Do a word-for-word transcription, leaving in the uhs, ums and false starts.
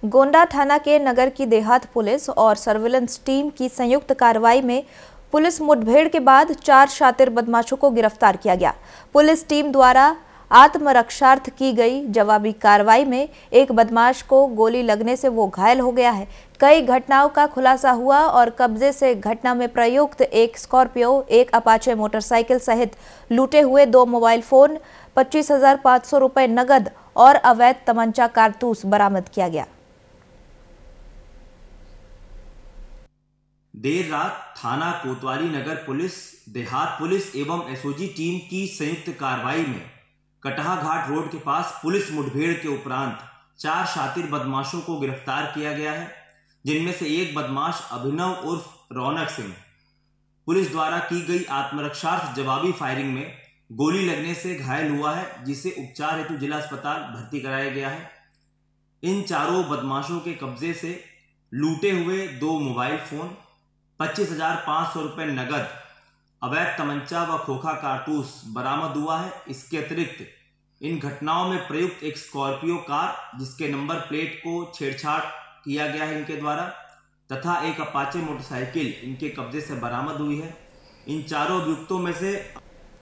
गोंडा थाना के नगर की देहात पुलिस और सर्विलांस टीम की संयुक्त कार्रवाई में पुलिस मुठभेड़ के बाद चार शातिर बदमाशों को गिरफ्तार किया गया। पुलिस टीम द्वारा आत्मरक्षार्थ की गई जवाबी कार्रवाई में एक बदमाश को गोली लगने से वो घायल हो गया है। कई घटनाओं का खुलासा हुआ और कब्जे से घटना में प्रयुक्त एक स्कॉर्पियो, एक अपाचे मोटरसाइकिल सहित लूटे हुए दो मोबाइल फोन, पच्चीस हजार पाँच सौ रुपए नगद और अवैध तमंचा कारतूस बरामद किया गया। देर रात थाना कोतवाली नगर पुलिस, देहात पुलिस एवं एसओजी टीम की संयुक्त कार्रवाई में कटहा घाट रोड के पास पुलिस मुठभेड़ के उपरांत चार शातिर बदमाशों को गिरफ्तार किया गया है, जिनमें से एक बदमाश अभिनव उर्फ रौनक सिंह पुलिस द्वारा की गई आत्मरक्षार्थ जवाबी फायरिंग में गोली लगने से घायल हुआ है, जिसे उपचार हेतु जिला अस्पताल भर्ती कराया गया है। इन चारों बदमाशों के कब्जे से लूटे हुए दो मोबाइल फोन, पच्चीस हजार पाँच सौ रुपए नगद, अवैध तमंचा व खोखा कारतूस बरामद हुआ है। इसके अतिरिक्त इन घटनाओं में प्रयुक्त एक स्कॉर्पियो कार, जिसके नंबर प्लेट को छेड़छाड़ किया गया है इनके द्वारा, तथा एक अपाचे मोटरसाइकिल इनके कब्जे से बरामद हुई है। इन चारों अभियुक्तों में से